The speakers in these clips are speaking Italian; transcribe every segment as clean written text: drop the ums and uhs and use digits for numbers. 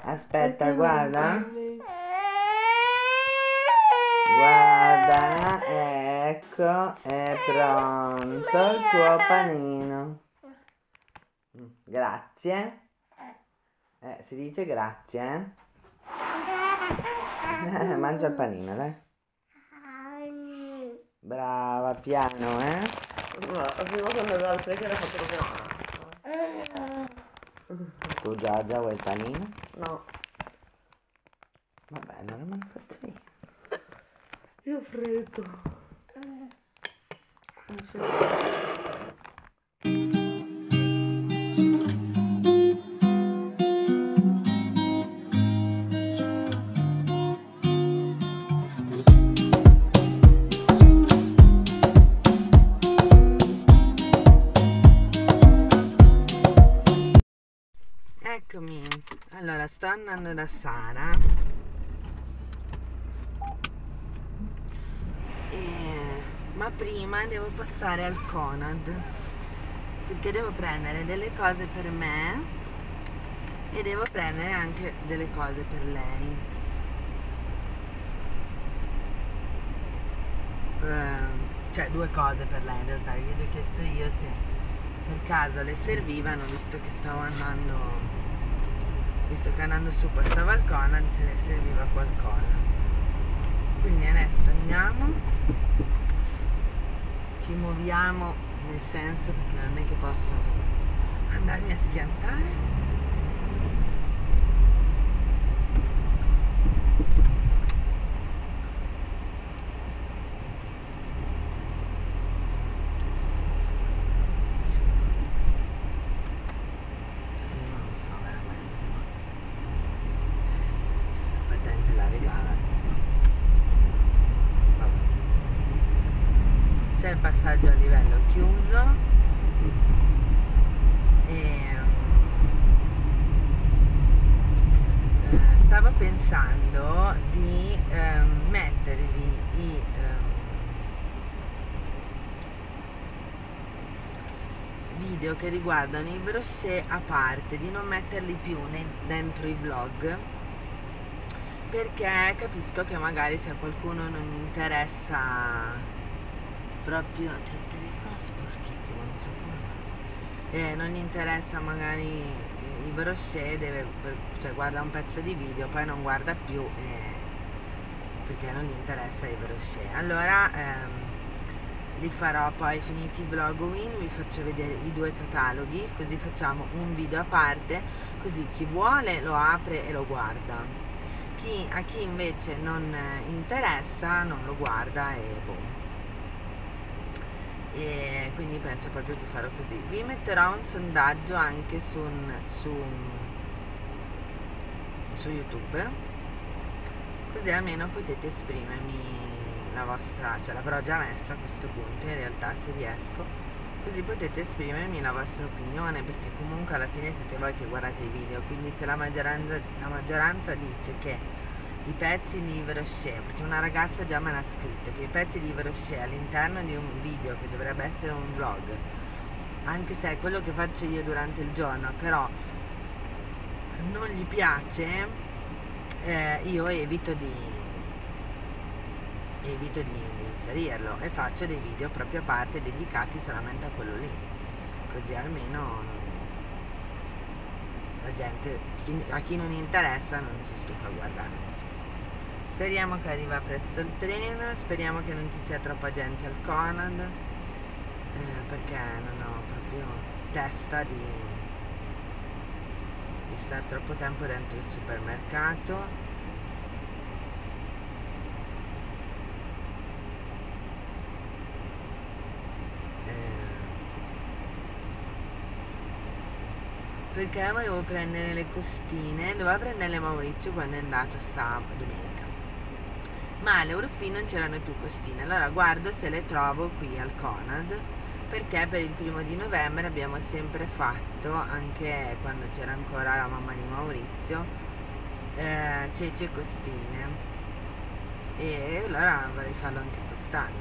Aspetta, guarda. Guarda, ecco, è pronto il tuo panino. Grazie. Si dice grazie, mangia il panino, dai. Brava, piano, No, la prima volta che andavo al sprecher ha fatto proprio Tu Giorgia vuoi il panino? no. Vabbè, allora me lo faccio io. Io ho freddo. Eccomi, allora sto andando da Sara ma prima devo passare al Conad perché devo prendere delle cose per me e devo prendere anche delle cose per lei. Cioè 2 cose per lei in realtà, gli ho chiesto io se per caso le servivano, visto che andando su passava al Conad, se le serviva qualcosa. Quindi adesso andiamo, ci muoviamo, nel senso, perché non è che posso andarmi a schiantare. C'è il passaggio a livello chiuso e stavo pensando di mettervi i video che riguardano i brochet a parte, di non metterli più dentro i vlog, perché capisco che magari se a qualcuno non interessa proprio, c'è il telefono sporchissimo, non so come non gli interessa magari i brochet, cioè guarda un pezzo di video, poi non guarda più perché non gli interessa i brochet. Allora li farò poi finiti i vlog win, vi faccio vedere i 2 cataloghi, così facciamo un video a parte, così chi vuole lo apre e lo guarda, a chi invece non interessa non lo guarda e boh. E quindi penso proprio che farò così. Vi metterò un sondaggio anche su YouTube, così almeno potete esprimermi la vostra, cioè l'avrò già messo a questo punto in realtà, se riesco, così potete esprimermi la vostra opinione, perché comunque alla fine siete voi che guardate i video, quindi se la maggioranza dice che i pezzi di brochet, perché una ragazza già me l'ha scritto, che i pezzi di brochet all'interno di un video che dovrebbe essere un vlog, anche se è quello che faccio io durante il giorno, però non gli piace, io evito di inserirlo e faccio dei video proprio a parte dedicati solamente a quello lì, così almeno la gente, a chi non interessa, non si stufa a guardarlo. Speriamo che arriva presto il treno, speriamo che non ci sia troppa gente al Conad, perché non ho proprio testa di stare troppo tempo dentro il supermercato. Perché volevo prendere le costine, doveva prenderle Maurizio quando è andato domenica, ma all'Eurospin non c'erano più costine, allora guardo se le trovo qui al Conad, perché per il 1° novembre abbiamo sempre fatto, anche quando c'era ancora la mamma di Maurizio, cece costine, e allora vorrei farlo anche quest'anno.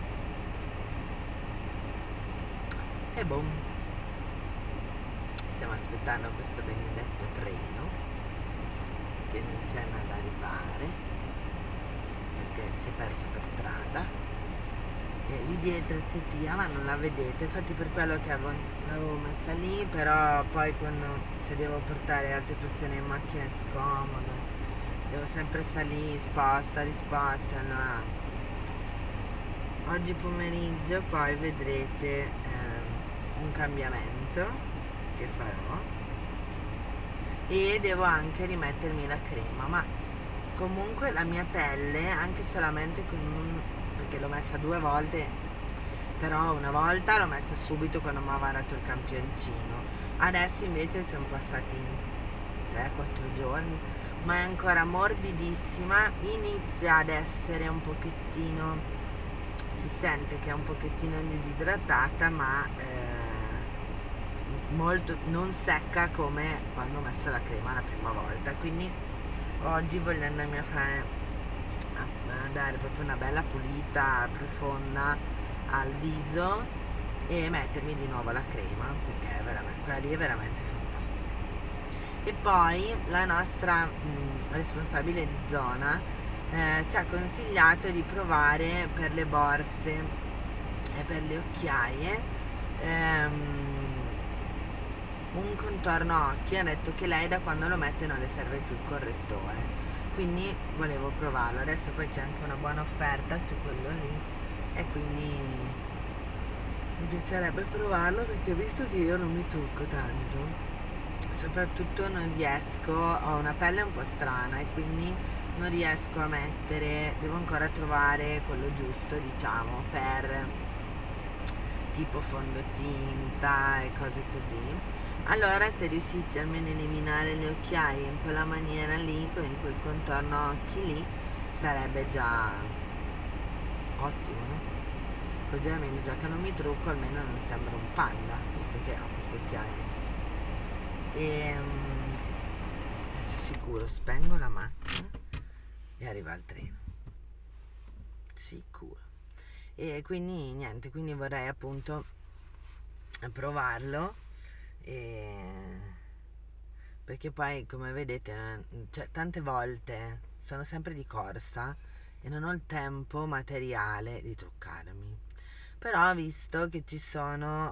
E boh, stiamo aspettando questo benedetto treno che non c'è da arrivare perché si è perso per strada, e lì dietro c'è Tia, ma non la vedete, infatti per quello che l'avevo messa lì, però poi se devo portare altre persone in macchina è scomodo, devo sempre stare lì, sposta, risposta, no. Oggi pomeriggio poi vedrete un cambiamento che farò, e devo anche rimettermi la crema, ma comunque la mia pelle, anche solamente perché l'ho messa 2 volte, però una volta l'ho messa subito quando mi aveva dato il campioncino, adesso invece sono passati 3-4 giorni, ma è ancora morbidissima, inizia ad essere un pochettino, si sente che è un pochettino disidratata, ma molto non secca come quando ho messo la crema la prima volta. Quindi oggi voglio andarmi a dare proprio una bella pulita profonda al viso e mettermi di nuovo la crema, perché quella lì è veramente fantastica. E poi la nostra responsabile di zona ci ha consigliato di provare per le borse e per le occhiaie un contorno occhi. Ha detto che lei da quando lo mette non le serve più il correttore, quindi volevo provarlo. Adesso poi c'è anche una buona offerta su quello lì e quindi mi piacerebbe provarlo, perché visto che io non mi trucco tanto, soprattutto non riesco, ho una pelle un po' strana e quindi non riesco a mettere, devo ancora trovare quello giusto, diciamo, per tipo fondotinta e cose così. Allora, se riuscissi almeno a eliminare le occhiaie in quella maniera lì, in quel contorno occhi lì, sarebbe già ottimo, no? Così almeno, già che non mi trucco, almeno non sembra un panda, visto che ho queste occhiaie. E adesso sicuro spengo la macchina e arriva il treno, sicuro. E quindi niente, quindi vorrei appunto provarlo, perché poi, come vedete, cioè, tante volte sono sempre di corsa e non ho il tempo materiale di truccarmi. Però ho visto che ci sono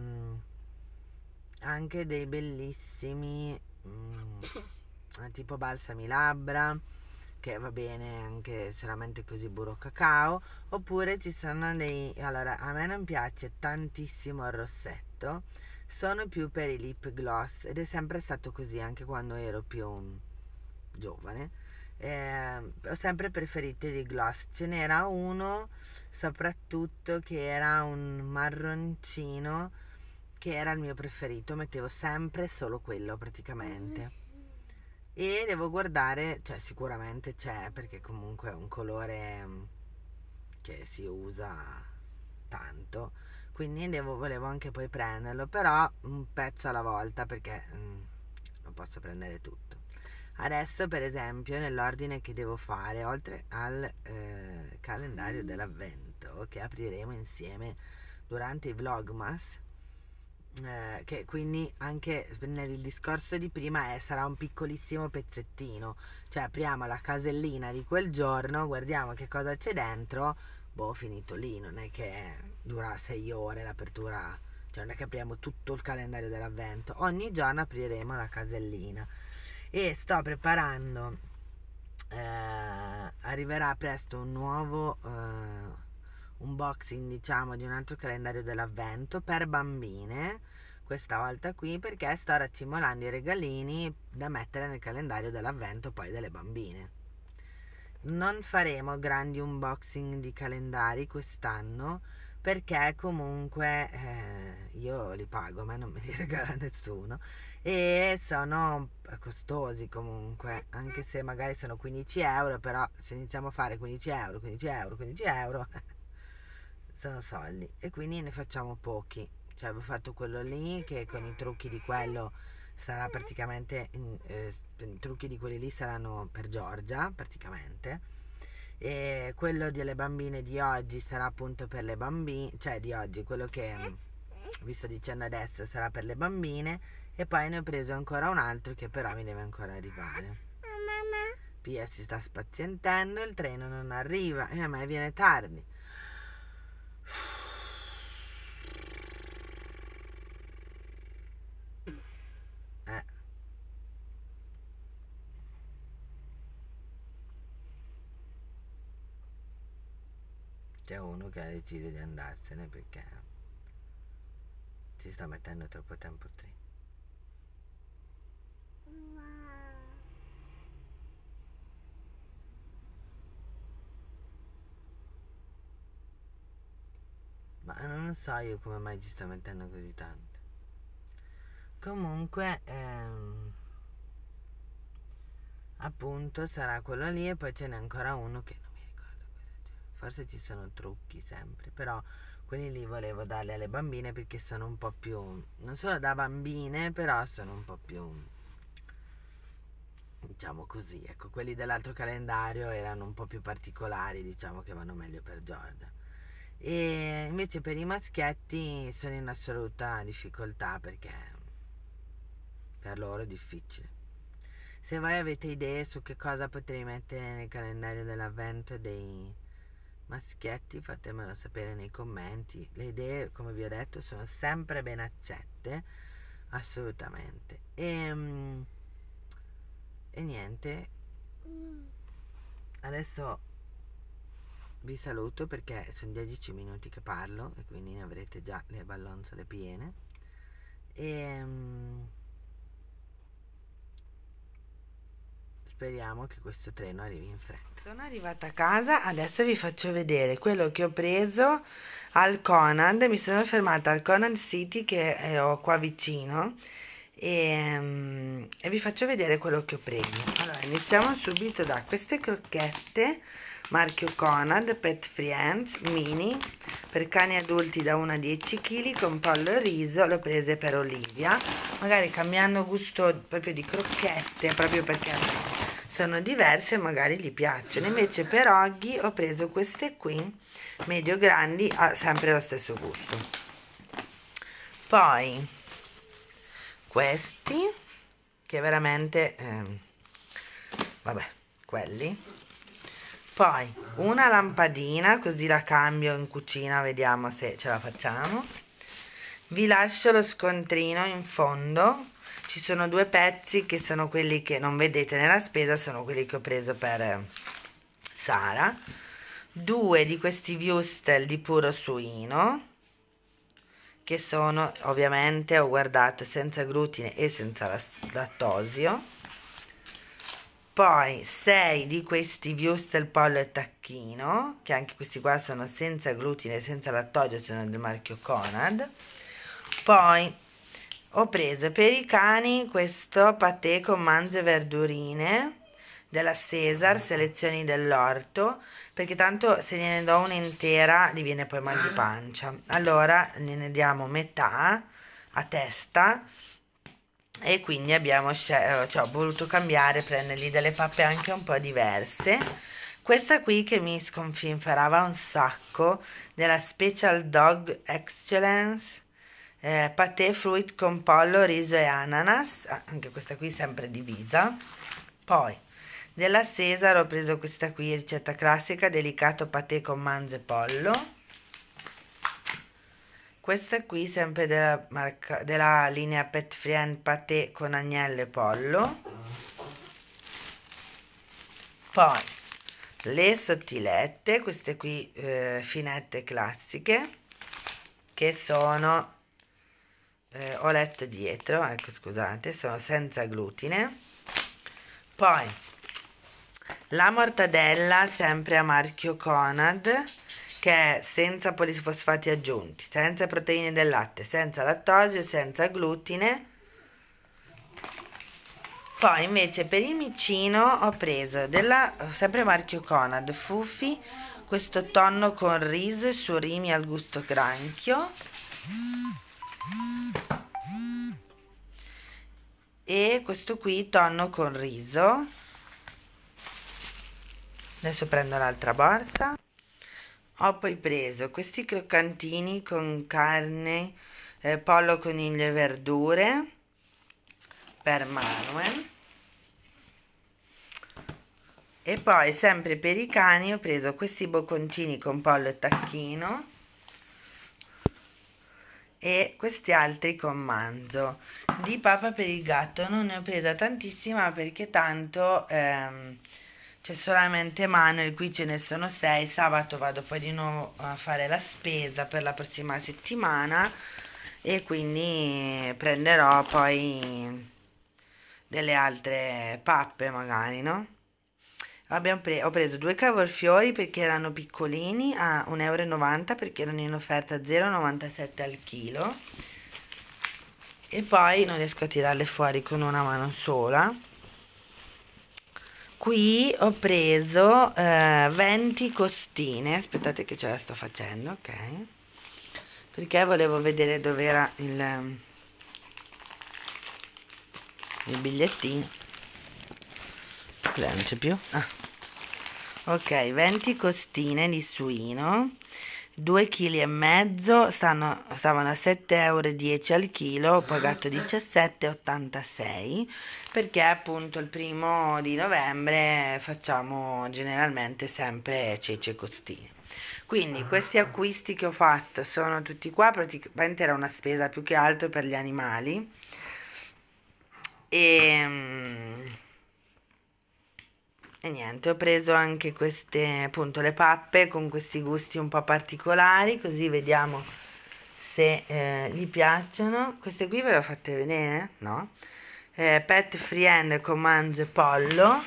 anche dei bellissimi tipo balsami labbra, che va bene anche solamente così, burro cacao, oppure ci sono allora, a me non piace tantissimo il rossetto, sono più per i lip gloss, ed è sempre stato così anche quando ero più giovane. Ho sempre preferito i lip gloss. Ce n'era uno soprattutto che era un marroncino, che era il mio preferito, mettevo sempre solo quello praticamente. E devo guardare, cioè sicuramente c'è, perché comunque è un colore che si usa tanto, quindi volevo anche poi prenderlo, però un pezzo alla volta, perché non posso prendere tutto. Adesso per esempio, nell'ordine che devo fare, oltre al calendario dell'avvento che apriremo insieme durante i vlogmas, che quindi anche nel discorso di prima sarà un piccolissimo pezzettino, cioè apriamo la casellina di quel giorno, guardiamo che cosa c'è dentro, finito lì, non è che dura 6 ore l'apertura, cioè non è che apriamo tutto il calendario dell'avvento, ogni giorno apriremo la casellina. E sto preparando, arriverà presto un nuovo unboxing, diciamo, di un altro calendario dell'avvento per bambine, questa volta qui, perché sto raccimolando i regalini da mettere nel calendario dell'avvento poi delle bambine. Non faremo grandi unboxing di calendari quest'anno, perché comunque io li pago, ma non me li regala nessuno, e sono costosi comunque, anche se magari sono 15 euro, però se iniziamo a fare 15 euro sono soldi, e quindi ne facciamo pochi. Cioè avevo fatto quello lì che con i trucchi di quello sarà praticamente i trucchi di quelli lì saranno per Giorgia praticamente, e quello delle bambine di oggi sarà appunto per le bambine, cioè di oggi, quello che vi sto dicendo adesso sarà per le bambine, e poi ne ho preso ancora un altro che però mi deve ancora arrivare. Pia si sta spazientendo, il treno non arriva e a me viene tardi. C'è uno che ha deciso di andarsene perché ci sta mettendo troppo tempo il treno. Ma non so io come mai ci sta mettendo così tanto. Comunque appunto sarà quello lì e poi ce n'è ancora uno che non mi ricordo cosa c'è. Forse ci sono trucchi sempre, però quelli lì volevo darli alle bambine perché sono un po' più, non solo da bambine, però sono un po' più, diciamo così, ecco, quelli dell'altro calendario erano un po' più particolari, diciamo che vanno meglio per Giorgia. E invece per i maschietti sono in assoluta difficoltà perché per loro è difficile. Se voi avete idee su che cosa potrei mettere nel calendario dell'avvento dei maschietti, fatemelo sapere nei commenti. Le idee, come vi ho detto, sono sempre ben accette, assolutamente. E niente, adesso vi saluto perché sono 10 minuti che parlo e quindi ne avrete già le ballonzole piene. E speriamo che questo treno arrivi in fretta. Sono arrivata a casa, adesso vi faccio vedere quello che ho preso al Conad. Mi sono fermata al Conad City che ho qua vicino e vi faccio vedere quello che ho preso. Allora, iniziamo subito da queste crocchette marchio Conad Pet Friends mini per cani adulti da 1 a 10 kg con pollo e riso. Le ho prese per Olivia, magari cambiando gusto proprio di crocchette, proprio perché sono diverse e magari gli piacciono. Invece per Oggi ho preso queste qui medio grandi, ha sempre lo stesso gusto. Poi questi che veramente vabbè, quelli. Poi una lampadina, così la cambio in cucina, vediamo se ce la facciamo. Vi lascio lo scontrino in fondo. Ci sono 2 pezzi che sono quelli che non vedete nella spesa, sono quelli che ho preso per Sara. 2 di questi wurstel di puro suino, che sono ovviamente, ho guardato, senza glutine e senza lattosio. Poi 6 di questi wurstel pollo e tacchino, che anche questi qua sono senza glutine e senza lattosio, sono del marchio Conad. Poi ho preso per i cani questo patè con manzo e verdurine della Cesar, selezioni dell'orto, perché tanto se gliene do una intera gli viene poi mal di pancia. Allora ne diamo metà a testa e quindi ho voluto cambiare, prendergli delle pappe anche un po' diverse. Questa qui che mi sconfinferava un sacco, della Special Dog Excellence, patè fruit con pollo, riso e ananas, anche questa qui sempre divisa. Poi della Cesar ho preso questa qui, ricetta classica, delicato patè con manzo e pollo. Questa qui sempre della linea Pet Friend patè con agnello e pollo. Poi le sottilette, queste qui finette classiche, che sono, ho letto dietro, ecco scusate, sono senza glutine. Poi la mortadella sempre a marchio Conad, che è senza polisfosfati aggiunti, senza proteine del latte, senza lattosio, senza glutine. Poi invece per il micino ho preso sempre marchio Conad, Fufi, questo tonno con riso e surimi al gusto granchio. E questo qui tonno con riso. Adesso prendo l'altra borsa. Ho poi preso questi croccantini con carne, pollo, coniglio e verdure, per Manuel. E poi sempre per i cani ho preso questi bocconcini con pollo e tacchino e questi altri con manzo. Di pappa per il gatto non ne ho presa tantissima perché tanto c'è solamente Manuel, qui ce ne sono 6. Sabato vado poi di nuovo a fare la spesa per la prossima settimana e quindi prenderò poi delle altre pappe magari, no? Ho preso 2 cavolfiori perché erano piccolini a 1,90 € perché erano in offerta 0,97 al chilo. E poi non riesco a tirarle fuori con una mano sola. Qui ho preso 20 costine. Aspettate che ce la sto facendo, ok? Perché volevo vedere dove era il bigliettino. Non c'è più? Ah. Ok, 20 costine di suino, 2,5 kg, stavano a 7,10 € al chilo, ho pagato 17,86 perché appunto il 1° novembre facciamo generalmente sempre ceci e costine. Quindi questi acquisti che ho fatto sono tutti qua, praticamente era una spesa più che altro per gli animali. E niente, ho preso anche queste, appunto, le pappe con questi gusti un po' particolari, così vediamo se gli piacciono. Queste qui ve le ho fatte vedere? No? Pet Friend con manzo e pollo.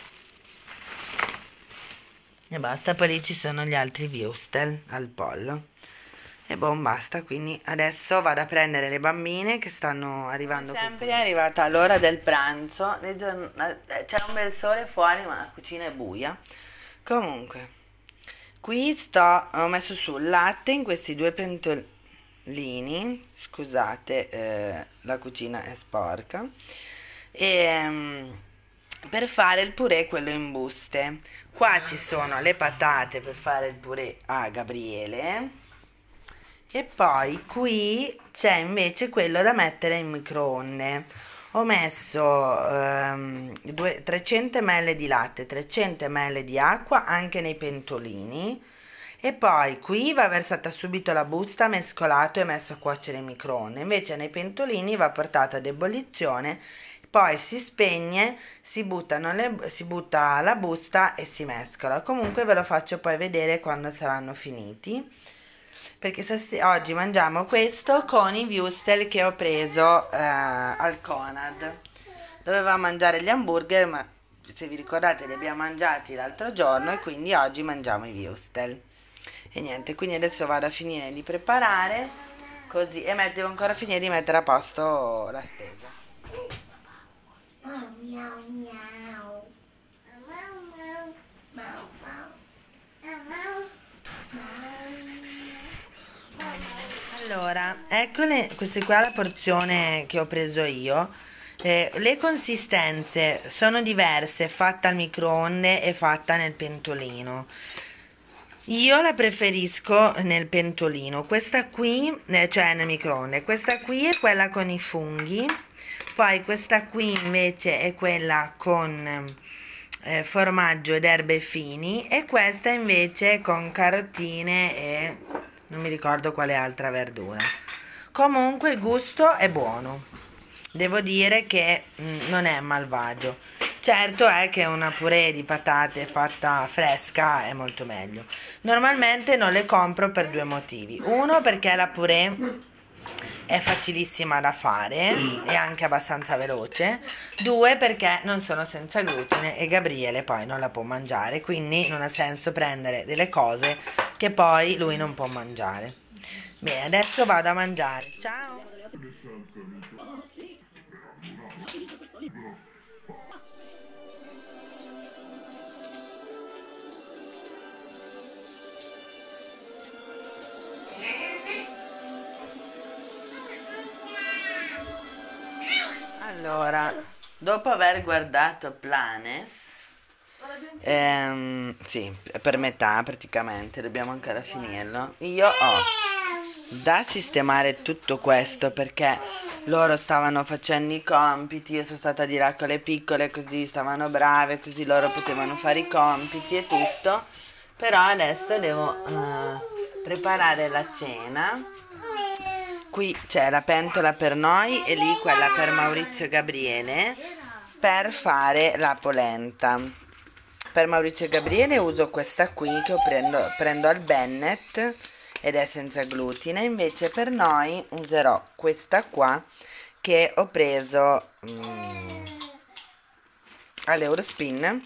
E basta, poi lì ci sono gli altri würstel al pollo. E boh, basta, quindi adesso vado a prendere le bambine che stanno arrivando. Sempre è arrivata l'ora del pranzo, c'è un bel sole fuori ma la cucina è buia. Comunque, qui ho messo sul latte in questi 2 pentolini, scusate, la cucina è sporca, per fare il purè, quello in buste. Qua ci sono le patate per fare il purè a Gabriele. E poi qui c'è invece quello da mettere in microonde. Ho messo 300 ml di latte, 300 ml di acqua anche nei pentolini. E poi qui va versata subito la busta, mescolato e messo a cuocere in microonde. Invece nei pentolini va portato ad ebollizione, poi si spegne, si butta la busta e si mescola. Comunque ve lo faccio poi vedere quando saranno finiti. Perché oggi mangiamo questo con i würstel che ho preso al Conad. Dovevamo mangiare gli hamburger, ma se vi ricordate li abbiamo mangiati l'altro giorno e quindi oggi mangiamo i würstel. E niente, quindi adesso vado a finire di preparare così e devo ancora finire di mettere a posto la spesa. Miau, miau. Allora, ecco queste qua la porzione che ho preso io. Le consistenze sono diverse, fatta al microonde e fatta nel pentolino. Io la preferisco nel pentolino, questa qui, cioè nel microonde. Questa qui è quella con i funghi, poi questa qui invece è quella con formaggio ed erbe fini e questa invece con carotine e non mi ricordo quale altra verdura. Comunque il gusto è buono, devo dire che non è malvagio. Certo è che una purè di patate fatta fresca è molto meglio. Normalmente non le compro per 2 motivi. Uno, perché la purè è facilissima da fare e anche abbastanza veloce. 2, perché non sono senza glutine e Gabriele poi non la può mangiare, quindi non ha senso prendere delle cose che poi lui non può mangiare. Bene, adesso vado a mangiare. Ciao! Allora, dopo aver guardato Planes, sì, per metà praticamente, dobbiamo ancora finirlo. Io ho da sistemare tutto questo perché loro stavano facendo i compiti, io sono stata a dire con le piccole così stavano brave, così loro potevano fare i compiti e tutto. Però adesso devo preparare la cena. Qui c'è la pentola per noi e lì quella per Maurizio e Gabriele per fare la polenta. Per Maurizio e Gabriele uso questa qui che prendo al Bennett ed è senza glutine, invece per noi userò questa qua che ho preso all'Eurospin.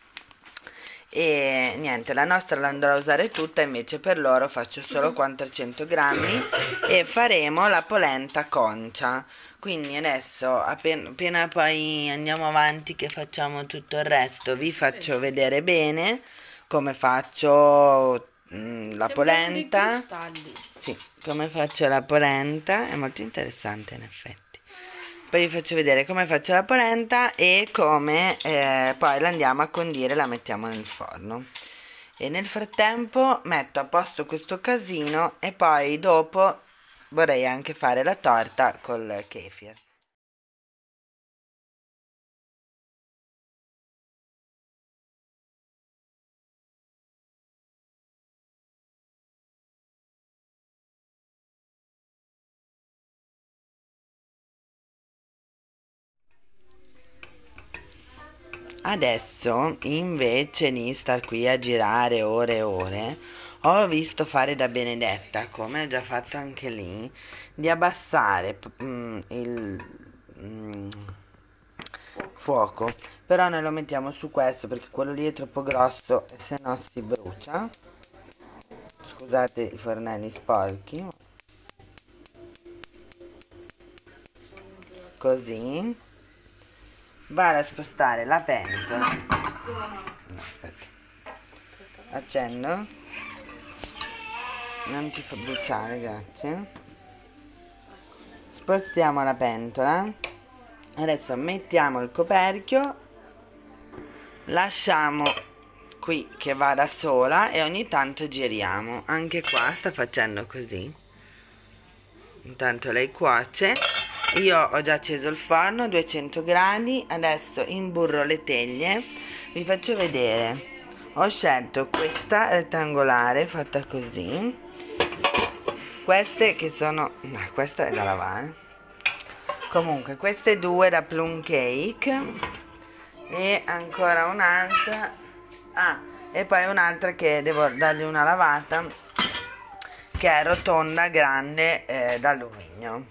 E niente, la nostra la andrò a usare tutta, invece per loro faccio solo 400 grammi e faremo la polenta concia. Quindi adesso appena poi andiamo avanti che facciamo tutto il resto, vi faccio vedere bene come faccio la polenta. Sì, come faccio la polenta, è molto interessante in effetti. Poi vi faccio vedere come faccio la polenta e come poi la andiamo a condire, la mettiamo nel forno. E nel frattempo metto a posto questo casino e poi dopo vorrei anche fare la torta col kefir. Adesso invece di star qui a girare ore e ore, ho visto fare da Benedetta, come ho già fatto anche lì, di abbassare il fuoco. Però noi lo mettiamo su questo perché quello lì è troppo grosso e se no si brucia. Scusate i fornelli sporchi. Così. Vado a spostare la pentola. No, aspetta. Accendo. Non ti fa bruciare, grazie. Spostiamo la pentola. Adesso mettiamo il coperchio. Lasciamo qui che va da sola e ogni tanto giriamo. Anche qua sta facendo così. Intanto lei cuoce. Io ho già acceso il forno a 200 gradi, adesso imburro le teglie, vi faccio vedere. Ho scelto questa rettangolare fatta così, queste che sono, questa è da lavare, comunque queste due da plum cake e ancora un'altra, e poi un'altra che devo dargli una lavata, che è rotonda, grande, d'alluminio.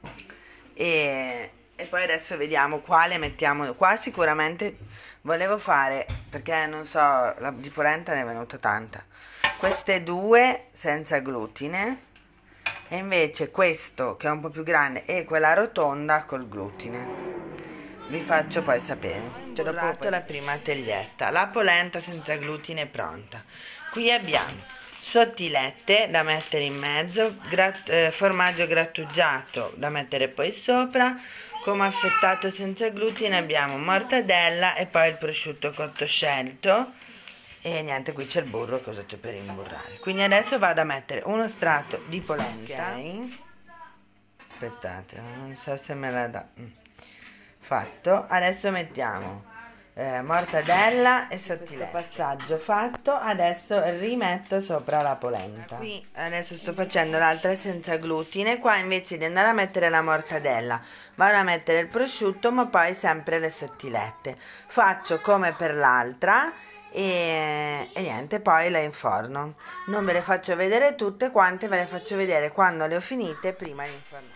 E poi adesso vediamo quale mettiamo qua. Sicuramente volevo fare, perché non so, di polenta ne è venuta tanta, queste due senza glutine e invece questo che è un po' più grande e quella rotonda col glutine. Vi faccio poi sapere. Ho lavorato la prima teglietta, la polenta senza glutine è pronta. Qui abbiamo sottilette da mettere in mezzo, formaggio grattugiato da mettere poi sopra, come affettato senza glutine abbiamo mortadella e poi il prosciutto cotto scelto e niente, qui c'è il burro che ho usato per imburrare. Quindi adesso vado a mettere uno strato di polenta. Okay. Aspettate, non so se me la dà. Fatto, adesso mettiamo mortadella e sottilette. Passaggio fatto, adesso rimetto sopra la polenta. Qui adesso sto facendo l'altra senza glutine, qua invece di andare a mettere la mortadella vado a mettere il prosciutto ma poi sempre le sottilette. Faccio come per l'altra e niente, poi la inforno. Non ve le faccio vedere tutte quante, ve le faccio vedere quando le ho finite prima di infornare.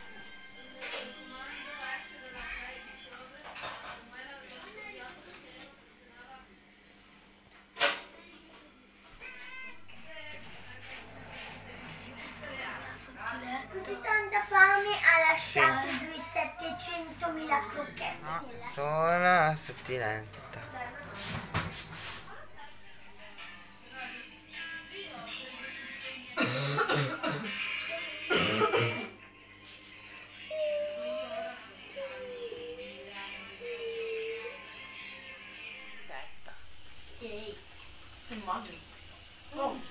Tanta fame ha lasciato 700.000 crocchette. No, solo la sottiletta. Immagino. Oh.